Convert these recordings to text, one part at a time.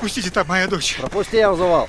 Пропустите, там моя дочь. Пропусти, я вызывал.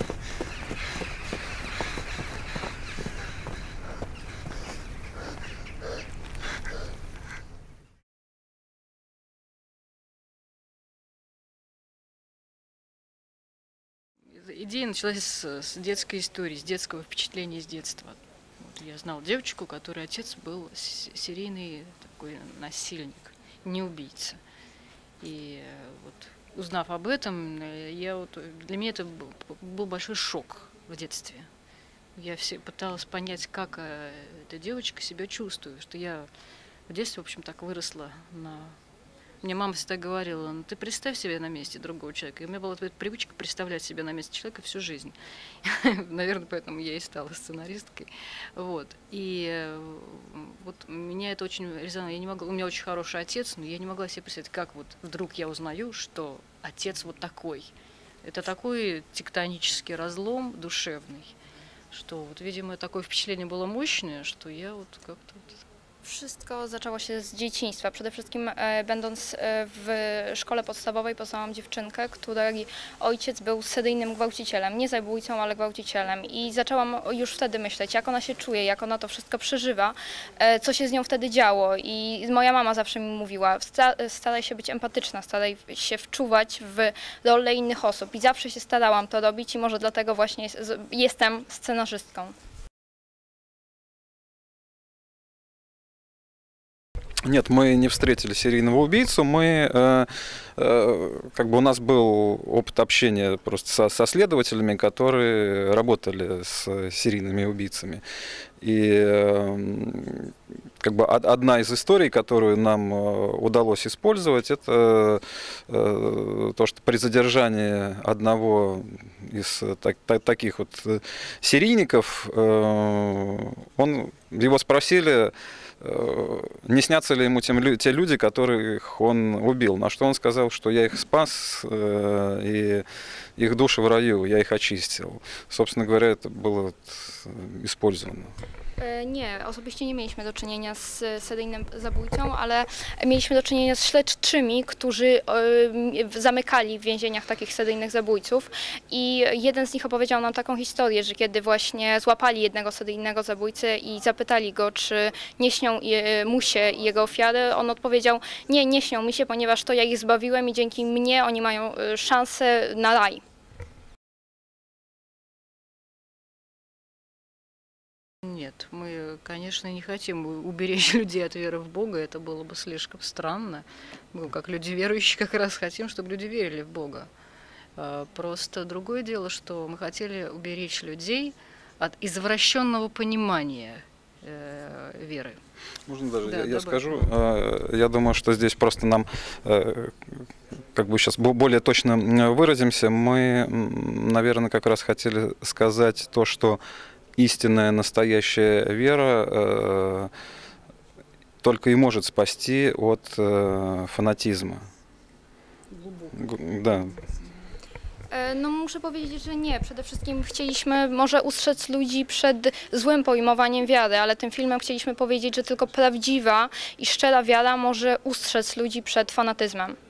Идея началась с детской истории, с детского впечатления из детства. Вот я знал девочку, у которой отец был серийный такой насильник, не убийца. И вот, узнав об этом, для меня это был большой шок в детстве. Я пыталась понять, как эта девочка себя чувствует, что я в детстве, в общем, так выросла на... Мне мама всегда говорила: ну, ты представь себя на месте другого человека. И у меня была привычка представлять себя на месте человека всю жизнь. Наверное, поэтому я и стала сценаристкой. Вот. И вот меня это очень резоновало. У меня очень хороший отец, но я не могла себе представить, как вот вдруг я узнаю, что отец вот такой. Это такой tектонический разлом dушевный, что вот, видимо, такое wпечатлenie było mocne, что я вот как-то... Wszystko zaczęło się z dzieciństwa. Przede wszystkim będąc w szkole podstawowej poznałam dziewczynkę, której ojciec był seryjnym gwałcicielem, nie zabójcą, ale gwałcicielem. I zaczęłam już wtedy myśleć, jak ona się czuje, jak ona to wszystko przeżywa, co się z nią wtedy działo. I moja mama zawsze mi mówiła: staraj się być empatyczna, staraj się wczuwać w rolę innych osób. I zawsze się starałam to robić i może dlatego właśnie jestem scenarzystką. Нет, мы не встретили серийного убийцу, как бы у нас был опыт общения просто со следователями, которые работали с серийными убийцами. И как бы одна из историй, которую нам удалось использовать, это то, что при задержании одного из таких вот серийников, его спросили, не снятся ли ему те люди, которых он убил. На что он сказал, что я их спас, и их души в раю, я их очистил. Собственно говоря, это было использовано. Nie, osobiście nie mieliśmy do czynienia z seryjnym zabójcą, ale mieliśmy do czynienia z śledczymi, którzy zamykali w więzieniach takich seryjnych zabójców i jeden z nich opowiedział nam taką historię, że kiedy właśnie złapali jednego seryjnego zabójcę i zapytali go, czy nie śnią mu się i jego ofiary, on odpowiedział: nie, nie śnią mi się, ponieważ to ja ich zbawiłem i dzięki mnie oni mają szansę na raj. Нет, мы, конечно, не хотим уберечь людей от веры в Бога, это было бы слишком странно. Мы, как люди верующие, как раз хотим, чтобы люди верили в Бога. Просто другое дело, что мы хотели уберечь людей от извращенного понимания веры. Можно даже я скажу? Я думаю, что здесь просто нам, как бы сейчас более точно выразимся, мы, наверное, как раз хотели сказать то, что истинная, настоящая вера только и может спасти от фанатизма. Да. No muszę powiedzieć, że nie. Przede wszystkim chcieliśmy może ustrzec ludzi przed złym pojmowaniem wiary, ale tym filmem chcieliśmy powiedzieć, że tylko prawdziwa i szczera wiara może ustrzec ludzi przed fanatyzmem.